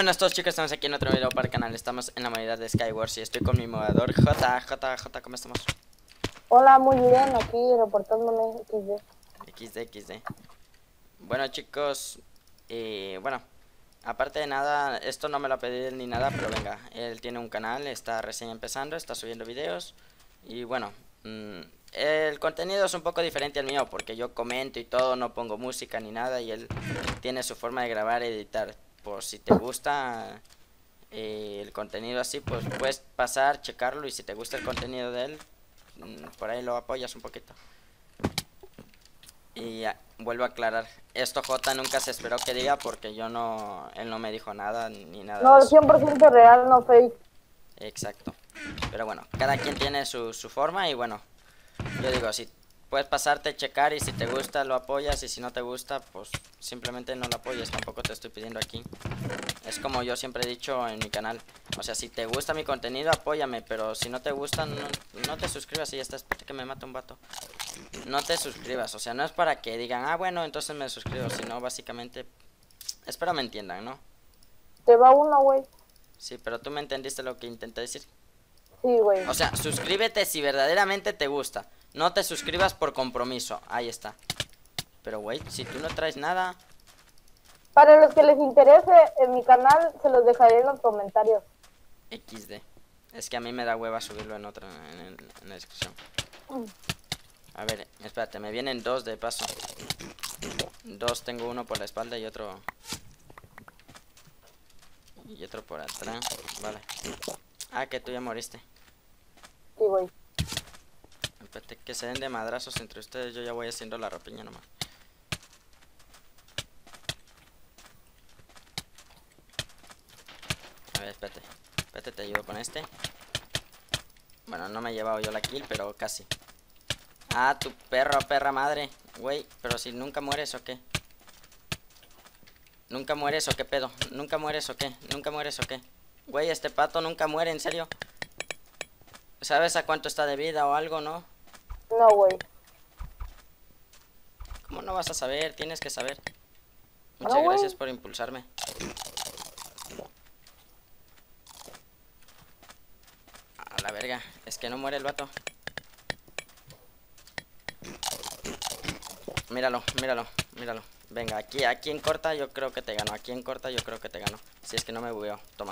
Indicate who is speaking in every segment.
Speaker 1: buenas a todos, chicos, estamos aquí en otro video para el canal. Estamos en la modalidad de Skywars y estoy con mi moderador J, ¿cómo estamos?
Speaker 2: Hola, muy bien, aquí reportándome
Speaker 1: XD. Bueno, chicos, bueno, aparte de nada, esto no me lo ha pedido él ni nada, pero venga, él tiene un canal, está recién empezando, está subiendo videos y bueno, el contenido es un poco diferente al mío porque yo comento y todo, no pongo música ni nada y él tiene su forma de grabar y editar. Por si te gusta el contenido así, pues puedes pasar, checarlo y si te gusta el contenido de él, por ahí lo apoyas un poquito. Y vuelvo a aclarar, esto J nunca se esperó que diga porque él no me dijo nada ni nada
Speaker 2: No,
Speaker 1: de eso.
Speaker 2: 100% real, no fake.
Speaker 1: Exacto. Pero bueno, cada quien tiene su forma y bueno, yo digo, si puedes pasarte, checar y si te gusta lo apoyas y si no te gusta, pues simplemente no lo apoyes, tampoco te estoy pidiendo aquí. Es como yo siempre he dicho en mi canal, o sea, si te gusta mi contenido, apóyame, pero si no te gusta, no te suscribas y ya está. Espérate que me mata un vato. No te suscribas, o sea, no es para que digan, ah, bueno, entonces me suscribo, sino básicamente, espero me entiendan, ¿no?
Speaker 2: Te va uno, güey.
Speaker 1: Sí, pero tú me entendiste lo que intenté decir.
Speaker 2: Sí, güey.
Speaker 1: O sea, suscríbete si verdaderamente te gusta. No te suscribas por compromiso. Ahí está. Pero, güey, si tú no traes nada.
Speaker 2: Para los que les interese en mi canal, se los dejaré en los comentarios.
Speaker 1: XD. Es que a mí me da hueva subirlo en otra, en la descripción. A ver, espérate, me vienen dos de paso. Dos, tengo uno por la espalda y otro... Y otro por atrás. Vale. Ah, que tú ya moriste.
Speaker 2: Sí, güey.
Speaker 1: Espérate, que se den de madrazos entre ustedes. Yo ya voy haciendo la rapiña nomás. A ver, espérate. Espérate, te ayudo con este. Bueno, no me he llevado yo la kill, pero casi. Ah, tu perra madre. Güey, pero si nunca mueres o qué. Nunca mueres o qué pedo. Nunca mueres o qué. Nunca mueres o qué. Güey, este pato nunca muere, en serio. ¿Sabes a cuánto está de vida o algo, no?
Speaker 2: No, güey.
Speaker 1: ¿Cómo no vas a saber? Tienes que saber.
Speaker 2: No,
Speaker 1: Muchas
Speaker 2: güey.
Speaker 1: gracias por impulsarme. A la verga. Es que no muere el vato. Míralo. Venga, aquí en corta yo creo que te gano. Aquí en corta yo creo que te gano. Si es que no me bugueo. Toma.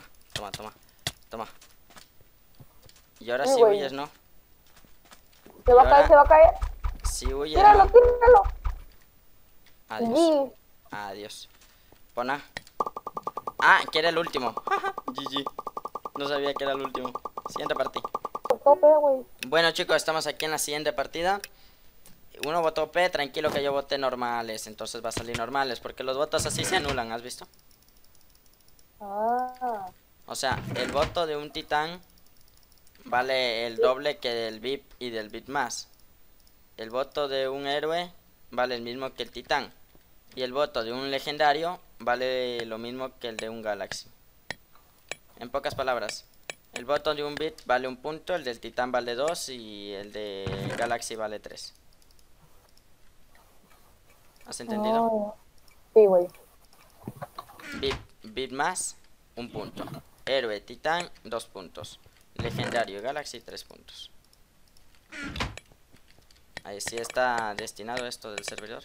Speaker 1: Y ahora sí
Speaker 2: güey.
Speaker 1: huyes, ¿no?
Speaker 2: Se va a caer, se va a caer.
Speaker 1: Sí huyes,
Speaker 2: Tíralo,
Speaker 1: ¿no?
Speaker 2: tíralo.
Speaker 1: Adiós. Adiós. Pon A. Ah, que era el último. GG. No sabía que era el último. Siguiente partida.
Speaker 2: Güey.
Speaker 1: Bueno, chicos, estamos aquí en la siguiente partida. Uno votó P, tranquilo que yo voté normales. Entonces va a salir normales, porque los votos así se anulan, ¿has visto?
Speaker 2: Ah.
Speaker 1: O sea, el voto de un titán vale el doble que del VIP y del VIP más. El voto de un héroe vale el mismo que el titán. Y el voto de un legendario vale lo mismo que el de un Galaxy. En pocas palabras, el voto de un bit vale 1 punto, el del titán vale 2 y el de Galaxy vale 3. ¿Has entendido?
Speaker 2: Oh. Sí, güey.
Speaker 1: Bit más, 1 punto. Héroe, titán, 2 puntos. Legendario y Galaxy, 3 puntos. Ahí sí está destinado esto del servidor.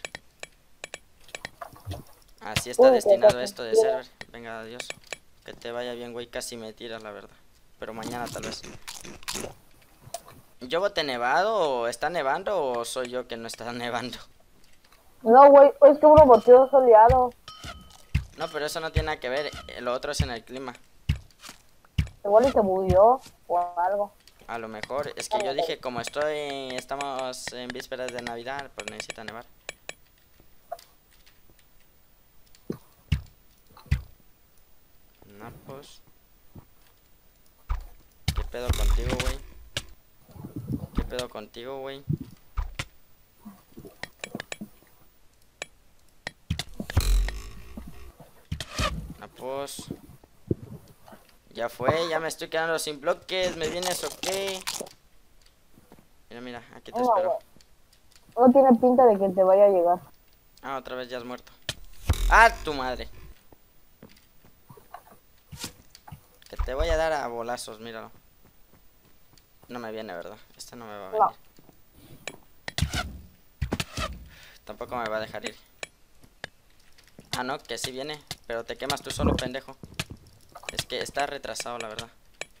Speaker 1: Así está destinado esto del server. Venga, adiós. Que te vaya bien, güey. Casi me tiras, la verdad. Pero mañana tal vez. ¿Yo voté nevado o está nevando o soy yo que no está nevando?
Speaker 2: No, güey, es que uno boteó soleado.
Speaker 1: No, pero eso no tiene nada que ver. Lo otro es en el clima.
Speaker 2: Igual y se bugueó o algo.
Speaker 1: A lo mejor. Es que yo dije, como estamos en vísperas de Navidad, pues necesita nevar. No, pues. ¿Qué pedo contigo, güey? ¿Qué pedo contigo, güey? No, pues. Ya fue, ya me estoy quedando sin bloques. ¿Me vienes o qué? Mira, aquí te espero.
Speaker 2: No tiene pinta de que te vaya a llegar.
Speaker 1: Ah, otra vez ya has muerto. ¡Ah, tu madre! Que te voy a dar a bolazos, míralo. No me viene, ¿verdad? Este no me va a venir.
Speaker 2: No.
Speaker 1: Tampoco me va a dejar ir. Ah, no, que sí viene. Pero te quemas tú solo, pendejo. Es que está retrasado, la verdad.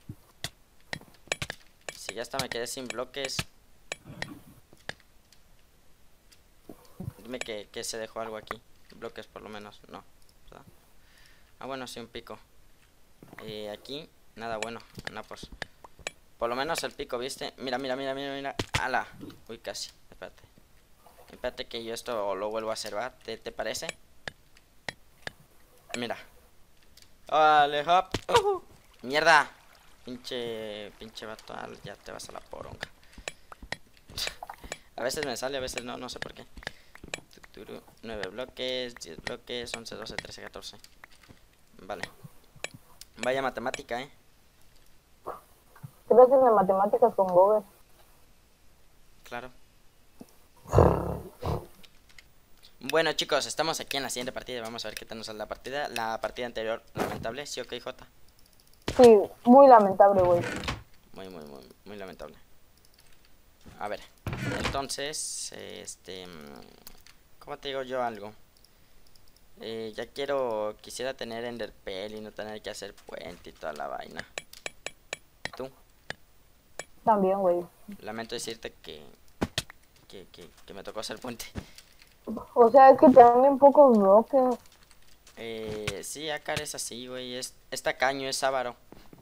Speaker 1: Si ya hasta me quedé sin bloques. Dime que se dejó algo aquí. Bloques por lo menos, no, ¿verdad? Ah, bueno, sí, un pico. Aquí, nada bueno. No, pues. Por lo menos el pico, ¿viste? Mira, mira, mira, mira, mira. ¡Hala! Uy, casi. Espérate. Espérate que yo esto lo vuelvo a hacer, ¿va? ¿Te parece? Mira. ¡Vale, hop! ¡Mierda! Pinche vato. Ya te vas a la poronga. A veces me sale, a veces no, no sé por qué. 9 bloques, 10 bloques, 11, 12, 13, 14. Vale. Vaya matemática,
Speaker 2: Clases de matemáticas con Google.
Speaker 1: Claro. Bueno, chicos, estamos aquí en la siguiente partida. Vamos a ver qué tal nos sale la partida. La partida anterior, lamentable. ¿Sí o qué, Jota?
Speaker 2: Sí, muy lamentable, güey.
Speaker 1: Muy lamentable. A ver, entonces, ¿cómo te digo yo algo? Ya quisiera tener Enderpearl y no tener que hacer puente y toda la vaina. ¿Tú?
Speaker 2: También, güey.
Speaker 1: Lamento decirte que me tocó hacer puente.
Speaker 2: O sea, es que tienen pocos bloques.
Speaker 1: Sí, Akar es así, güey. Es tacaño, es avaro.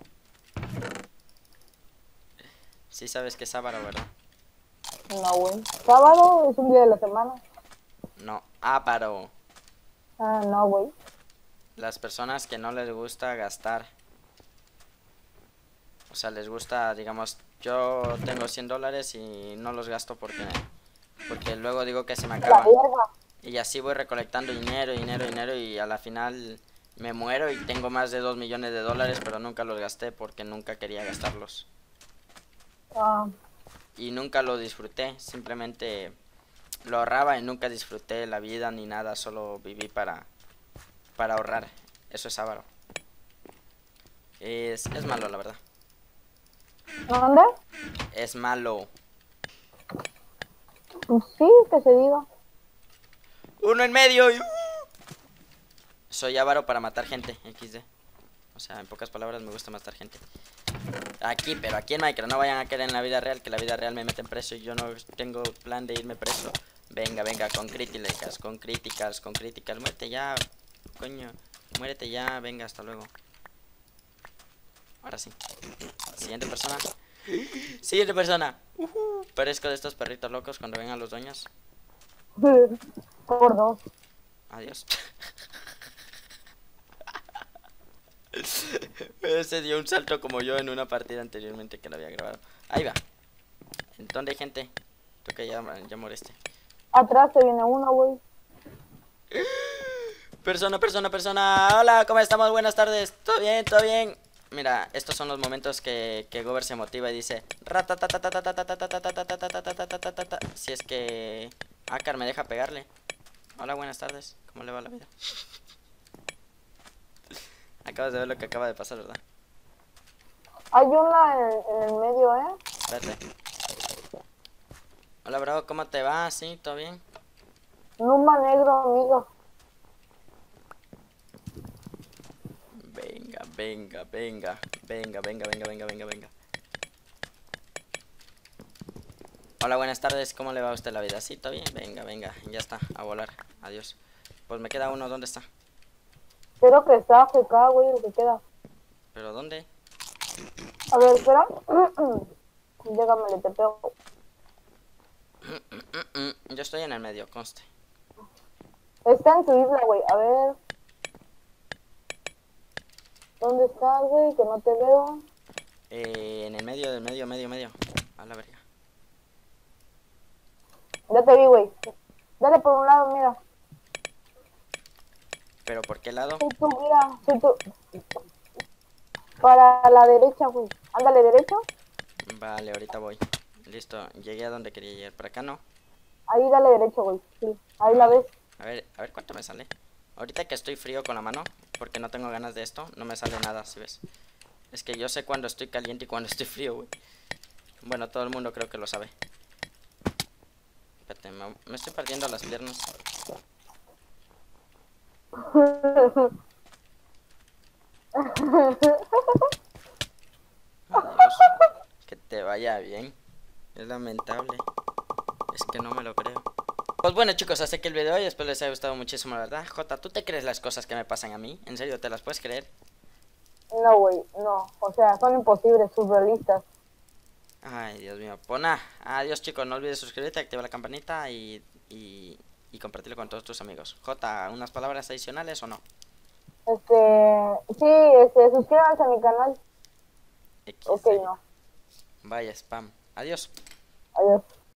Speaker 1: Sí sabes que es avaro, ¿verdad?
Speaker 2: No, güey. Sábado es un día de la semana.
Speaker 1: No, avaro.
Speaker 2: Ah, no, güey.
Speaker 1: Las personas que no les gusta gastar. O sea, les gusta, digamos, yo tengo $100 y no los gasto porque luego digo que se me
Speaker 2: La
Speaker 1: acaban.
Speaker 2: verga.
Speaker 1: Y así voy recolectando dinero, dinero, dinero y a la final me muero y tengo más de $2 millones, pero nunca los gasté porque nunca quería gastarlos.
Speaker 2: Ah,
Speaker 1: Y nunca lo disfruté, simplemente lo ahorraba y nunca disfruté la vida ni nada, solo viví para ahorrar. Eso es avaro. Es malo, la verdad.
Speaker 2: ¿dónde?
Speaker 1: Es malo.
Speaker 2: Pues sí, que se diga.
Speaker 1: Uno en medio. Soy avaro para matar gente, XD. O sea, en pocas palabras me gusta matar gente. Pero aquí en Minecraft no vayan a querer en la vida real, que la vida real me meten preso y yo no tengo plan de irme preso. Venga, venga, con críticas, con críticas, con críticas. Muérete ya, coño. Muérete ya, venga, hasta luego. Ahora sí. Siguiente persona. Siguiente persona. Parezco de estos perritos locos cuando vengan los dueños.
Speaker 2: Por dos.
Speaker 1: Adiós. Se dio un salto como yo en una partida anteriormente que la había grabado. Ahí va. ¿En dónde hay gente? Tú que ya moriste.
Speaker 2: Atrás te viene uno, güey.
Speaker 1: Persona. Hola, ¿cómo estamos? Buenas tardes. ¿Todo bien? ¿Todo bien? Mira, estos son los momentos que Gober se motiva y dice si es que Akar me deja pegarle. Hola, buenas tardes. ¿Cómo le va la vida? Acabas de ver lo que acaba de pasar, ¿verdad?
Speaker 2: Hay una en el medio, ¿eh?
Speaker 1: Espérate. Hola, bro, ¿cómo te va? ¿Sí? ¿Todo bien?
Speaker 2: Numa negro, amigo.
Speaker 1: Venga. Hola, buenas tardes, ¿cómo le va a usted la vida? ¿Sí? ¿Todo bien? Venga, ya está, a volar. Adiós. Pues me queda uno, ¿dónde está?
Speaker 2: Creo que está AFK, güey, el que queda.
Speaker 1: ¿Pero dónde?
Speaker 2: A ver, espera. Llégame, le te pego.
Speaker 1: Yo estoy en el medio, conste.
Speaker 2: Está en su isla, güey. A ver. ¿Dónde estás, güey? Que no te veo.
Speaker 1: En el medio, del medio. A la verga.
Speaker 2: Ya te vi, güey. Dale por un lado, mira.
Speaker 1: ¿Pero por qué lado?
Speaker 2: Soy tú, mira. Soy tú. Para la derecha, güey. Ándale, derecho.
Speaker 1: Vale, ahorita voy. Listo, llegué a donde quería llegar. ¿Por acá no?
Speaker 2: Ahí dale derecho, güey. Sí. Ahí la ves.
Speaker 1: A ver cuánto me sale. Ahorita que estoy frío con la mano, porque no tengo ganas de esto, no me sale nada, si ves. Es que yo sé cuando estoy caliente y cuando estoy frío, güey. Bueno, todo el mundo creo que lo sabe. Espérate, me estoy partiendo las piernas. Adiós. Que te vaya bien. Es lamentable. Es que no me lo creo. Pues bueno, chicos, hasta aquí el video de hoy. Espero les haya gustado muchísimo, la verdad. Jota, ¿tú te crees las cosas que me pasan a mí? ¿En serio te las puedes creer?
Speaker 2: No, güey, no. O sea, son imposibles, surrealistas.
Speaker 1: Ay, Dios mío. Pues nada, adiós, chicos. No olvides suscribirte, activar la campanita y compartirlo con todos tus amigos. Jota, ¿unas palabras adicionales o no?
Speaker 2: Sí, suscríbanse a mi canal. Ok,
Speaker 1: XD.
Speaker 2: no.
Speaker 1: Vaya spam. Adiós.
Speaker 2: Adiós.